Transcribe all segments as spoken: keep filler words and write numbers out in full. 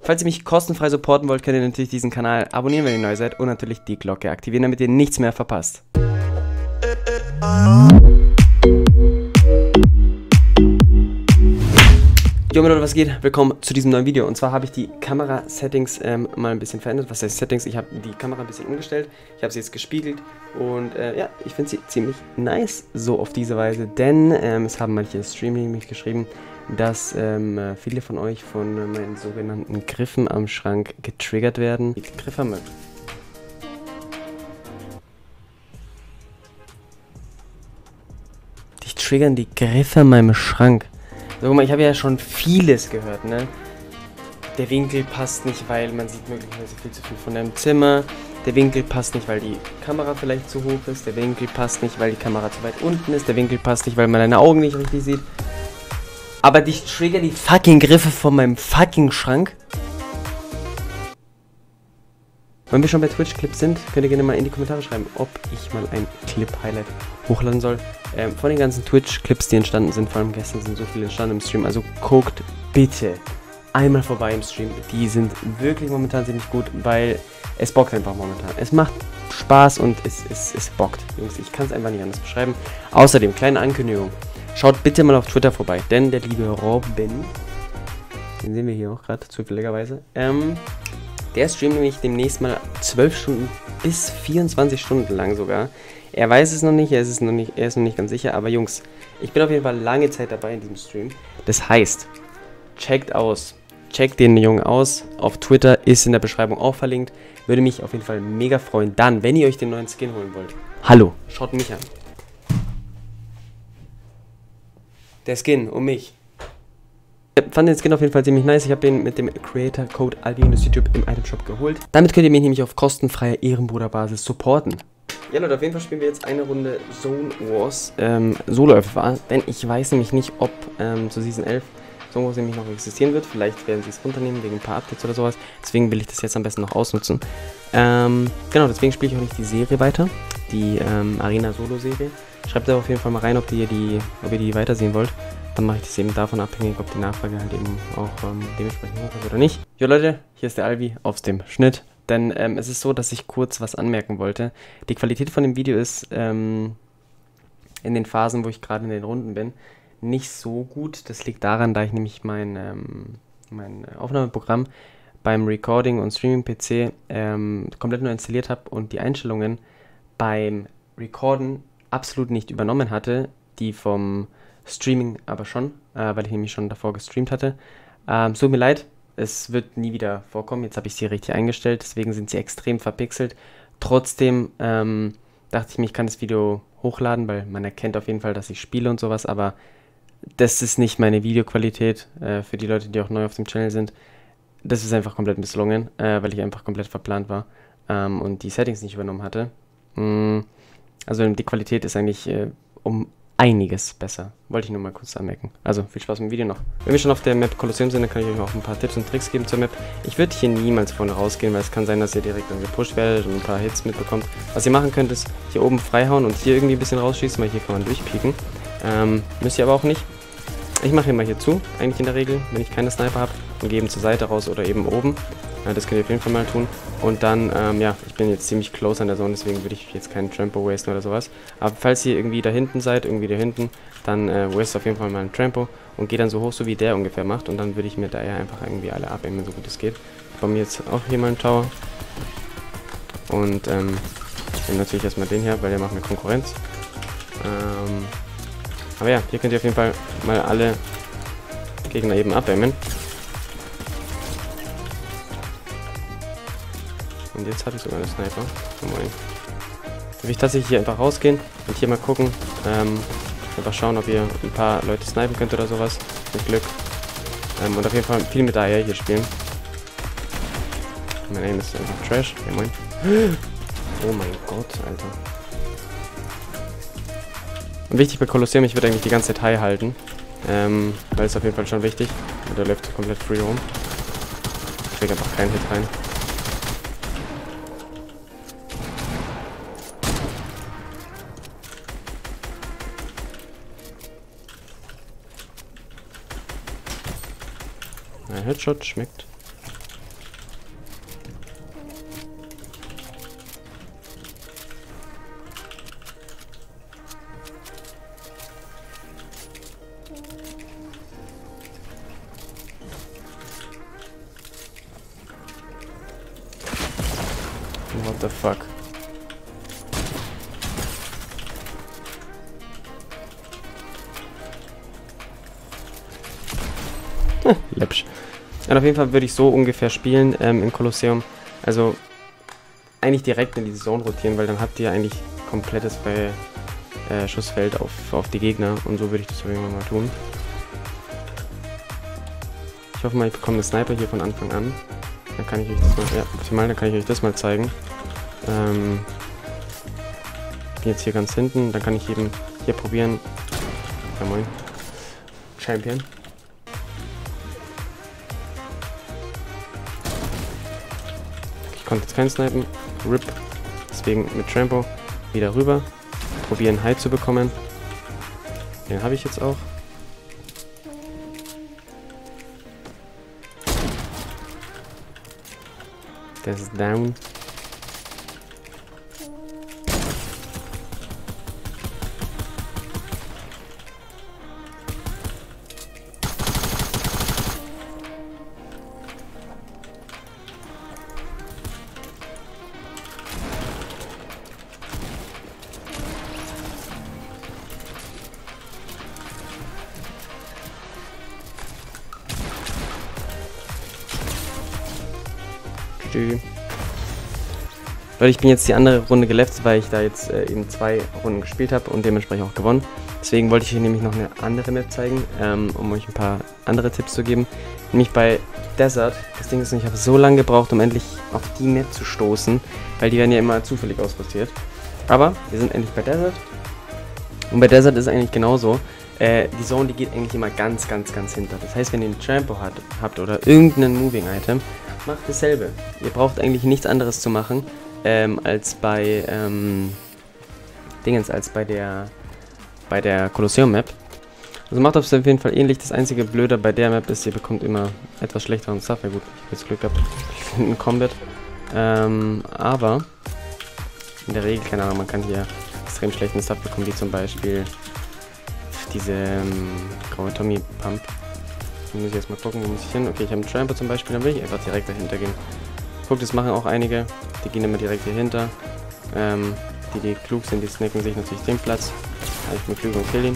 Falls ihr mich kostenfrei supporten wollt, könnt ihr natürlich diesen Kanal abonnieren, wenn ihr neu seid und natürlich die Glocke aktivieren, damit ihr nichts mehr verpasst. Jo Leute, was geht? Willkommen zu diesem neuen Video. Und zwar habe ich die Kamera-Settings ähm, mal ein bisschen verändert. Was heißt Settings? Ich habe die Kamera ein bisschen umgestellt. Ich habe sie jetzt gespiegelt. Und äh, ja, ich finde sie ziemlich nice so auf diese Weise. Denn ähm, es haben manche Streamer mich geschrieben, dass ähm, viele von euch von äh, meinen sogenannten Griffen am Schrank getriggert werden. Die Griffe haben wir. Dich triggern die Griffe an meinem Schrank. So, guck mal, ich habe ja schon vieles gehört, ne? Der Winkel passt nicht, weil man sieht möglicherweise viel zu viel von deinem Zimmer. Der Winkel passt nicht, weil die Kamera vielleicht zu hoch ist. Der Winkel passt nicht, weil die Kamera zu weit unten ist. Der Winkel passt nicht, weil man deine Augen nicht richtig sieht. Aber dich triggern die fucking Griffe von meinem fucking Schrank. Wenn wir schon bei Twitch-Clips sind, könnt ihr gerne mal in die Kommentare schreiben, ob ich mal ein Clip-Highlight hochladen soll. Ähm, von den ganzen Twitch-Clips, die entstanden sind, vor allem gestern sind so viele entstanden im Stream, also guckt bitte einmal vorbei im Stream. Die sind wirklich momentan ziemlich gut, weil es bockt einfach momentan. Es macht Spaß und es, es, es bockt. Jungs, ich kann es einfach nicht anders beschreiben. Außerdem, kleine Ankündigung, schaut bitte mal auf Twitter vorbei, denn der liebe Robin, den sehen wir hier auch gerade zufälligerweise, ähm... der streamt nämlich demnächst mal zwölf Stunden bis vierundzwanzig Stunden lang sogar. Er weiß es noch nicht, er ist, es noch nicht, er ist noch nicht ganz sicher, aber Jungs, ich bin auf jeden Fall lange Zeit dabei in diesem Stream. Das heißt, checkt aus, checkt den Jungen aus, auf Twitter ist in der Beschreibung auch verlinkt. Würde mich auf jeden Fall mega freuen. Dann, wenn ihr euch den neuen Skin holen wollt, hallo, schaut mich an. Der Skin um mich. Ich fand den Skin auf jeden Fall ziemlich nice. Ich habe den mit dem Creator Code albi-youtube im Itemshop geholt. Damit könnt ihr mich nämlich auf kostenfreier Ehrenbruderbasis supporten. Ja Leute, auf jeden Fall spielen wir jetzt eine Runde Zone Wars ähm, Solo-F F A. Denn ich weiß nämlich nicht, ob ähm, zu Season elf Zone Wars nämlich noch existieren wird. Vielleicht werden sie es runternehmen wegen ein paar Updates oder sowas. Deswegen will ich das jetzt am besten noch ausnutzen. Ähm, genau, deswegen spiele ich auch nicht die Serie weiter. Die ähm, Arena Solo-Serie. Schreibt da auf jeden Fall mal rein, ob ihr die, ob ihr die weitersehen wollt. Dann mache ich das eben davon abhängig, ob die Nachfrage halt eben auch ähm, dementsprechend hoch ist oder nicht. Jo Leute, hier ist der Albi aus dem Schnitt. Denn ähm, es ist so, dass ich kurz was anmerken wollte. Die Qualität von dem Video ist ähm, in den Phasen, wo ich gerade in den Runden bin, nicht so gut. Das liegt daran, da ich nämlich mein, ähm, mein Aufnahmeprogramm beim Recording und Streaming-P C ähm, komplett neu installiert habe und die Einstellungen beim Recorden absolut nicht übernommen hatte, die vom Streaming aber schon, äh, weil ich nämlich schon davor gestreamt hatte. Ähm, tut mir leid, es wird nie wieder vorkommen. Jetzt habe ich sie richtig eingestellt, deswegen sind sie extrem verpixelt. Trotzdem ähm, dachte ich mir, ich kann das Video hochladen, weil man erkennt auf jeden Fall, dass ich spiele und sowas, aber das ist nicht meine Videoqualität äh, für die Leute, die auch neu auf dem Channel sind. Das ist einfach komplett misslungen, äh, weil ich einfach komplett verplant war ähm, und die Settings nicht übernommen hatte. Mm, also die Qualität ist eigentlich äh, um einiges besser. Wollte ich nur mal kurz anmerken. Also, viel Spaß mit dem Video noch. Wenn wir schon auf der Map Kolosseum sind, dann kann ich euch auch ein paar Tipps und Tricks geben zur Map. Ich würde hier niemals vorne rausgehen, weil es kann sein, dass ihr direkt dann gepusht werdet und ein paar Hits mitbekommt. Was ihr machen könnt, ist hier oben freihauen und hier irgendwie ein bisschen rausschießen, weil hier kann man durchpieken. Ähm, müsst ihr aber auch nicht. Ich mache hier mal hier zu, eigentlich in der Regel, wenn ich keine Sniper habe, und gehe eben zur Seite raus oder eben oben. Ja, das könnt ihr auf jeden Fall mal tun. Und dann, ähm, ja, ich bin jetzt ziemlich close an der Zone, deswegen würde ich jetzt keinen Trampo wasten oder sowas. Aber falls ihr irgendwie da hinten seid, irgendwie da hinten, dann äh, waste auf jeden Fall mal einen Trampo und geht dann so hoch, so wie der ungefähr macht. Und dann würde ich mir da ja einfach irgendwie alle abaimen, so gut es geht. Ich baue mir jetzt auch hier mal einen Tower. Und, ähm, ich nehme natürlich erstmal den hier, weil der macht mir Konkurrenz. Ähm, aber ja, hier könnt ihr auf jeden Fall mal alle Gegner eben abaimen. Und jetzt habe ich sogar eine Sniper. Oh mein. Dann will ich tatsächlich hier einfach rausgehen und hier mal gucken. Ähm, einfach schauen, ob ihr ein paar Leute snipen könnt oder sowas. Mit Glück. Ähm, und auf jeden Fall viel mit A R hier spielen. Mein Aim ist einfach Trash. Ja, moin. Oh mein Gott, Alter. Und wichtig bei Kolosseum, ich würde eigentlich die ganze Zeit High halten. Ähm, weil es auf jeden Fall schon wichtig. Und der läuft komplett free rum. Ich kriege einfach keinen Hit rein. Ein Headshot schmeckt. the fuck? Hm, läppsch. Und auf jeden Fall würde ich so ungefähr spielen ähm, im Kolosseum. Also eigentlich direkt in die Zone rotieren, weil dann habt ihr eigentlich komplettes freie äh, Schussfeld auf, auf die Gegner. Und so würde ich das auf jeden Fall mal tun. Ich hoffe mal, ich bekomme einen Sniper hier von Anfang an. Dann kann ich euch das mal, ja, optimal, dann kann ich euch das mal zeigen. Ähm, bin jetzt hier ganz hinten, dann kann ich eben hier probieren. Ja, moin. Champion. Ich konnte jetzt keinen snipen. R I P. Deswegen mit Trampo wieder rüber. Probieren High zu bekommen. Den habe ich jetzt auch. Der ist down. Leute, ich bin jetzt die andere Runde geleft, weil ich da jetzt äh, eben zwei Runden gespielt habe und dementsprechend auch gewonnen. Deswegen wollte ich euch nämlich noch eine andere Map zeigen, ähm, um euch ein paar andere Tipps zu geben. Nämlich bei Desert. Das Ding ist, ich habe so lange gebraucht, um endlich auf die Map zu stoßen, weil die werden ja immer zufällig ausrotiert. Aber wir sind endlich bei Desert. Und bei Desert ist es eigentlich genauso. Äh, die Zone, die geht eigentlich immer ganz, ganz, ganz hinter. Das heißt, wenn ihr einen Trampo hat, habt oder irgendein Moving-Item, macht dasselbe. Ihr braucht eigentlich nichts anderes zu machen, ähm, als bei, ähm, Dingens, als bei der, bei der Kolosseum-Map. Also macht auf jeden Fall ähnlich. Das einzige Blöde bei der Map ist, ihr bekommt immer etwas schlechteren Stuff. Ja gut, ich habe jetzt Glück gehabt. In Combat. Ähm, aber in der Regel, keine Ahnung, man kann hier extrem schlechten Stuff bekommen, wie zum Beispiel diese ähm, graue Tommy-Pump. Muss ich jetzt mal gucken, wo muss ich hin? Okay, ich habe einen Tramper zum Beispiel, dann will ich einfach direkt dahinter gehen. Guckt, das machen auch einige. Die gehen immer direkt hier hinter. Ähm, die, die klug sind, die snacken sich natürlich den Platz. Also ich bin klug und kill ihn.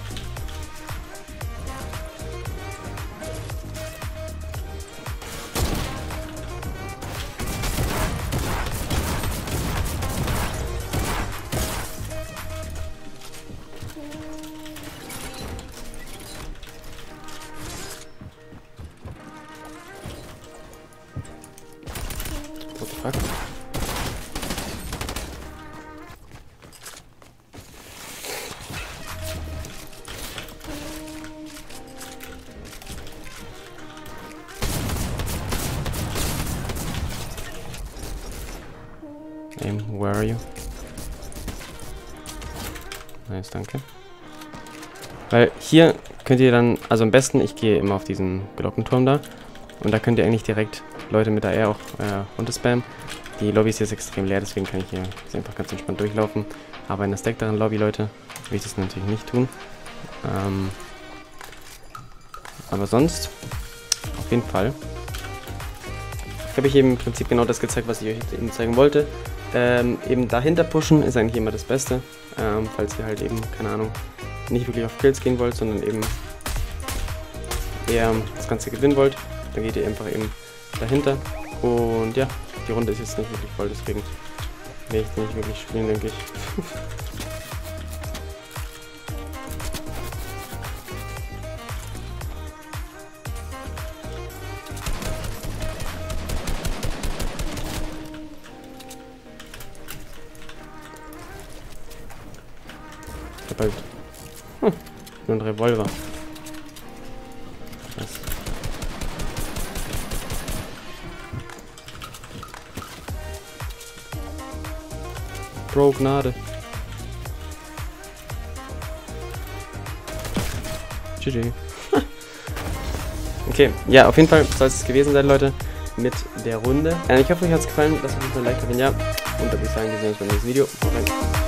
What the fuck? Aim, where are you? Nice, danke. Weil hier könnt ihr dann, also am besten, ich gehe immer auf diesen Glockenturm da. Und da könnt ihr eigentlich direkt Leute mit A R auch äh, runterspammen. Die Lobby ist jetzt extrem leer, deswegen kann ich hier einfach ganz entspannt durchlaufen. Aber in der stackdaren Lobby, Leute, will ich das natürlich nicht tun. Ähm, aber sonst, auf jeden Fall. Ich habe euch eben im Prinzip genau das gezeigt, was ich euch eben zeigen wollte. Ähm, eben dahinter pushen ist eigentlich immer das Beste. Ähm, falls ihr halt eben, keine Ahnung, nicht wirklich auf Kills gehen wollt, sondern eben eher das Ganze gewinnen wollt. Dann geht ihr einfach eben dahinter. Und ja, die Runde ist jetzt nicht wirklich voll, deswegen werde ich nicht wirklich spielen, denke ich. Ich hab halt hm, nur ein Revolver. Was? Bro, Gnade. G G. Okay, ja, auf jeden Fall soll es gewesen sein, Leute, mit der Runde. Äh, ich hoffe, euch hat es gefallen. Lasst auf jeden Fall ein Like da, wenn ja. Und dann würde ich sagen, wir sehen uns beim nächsten Video. Haut rein.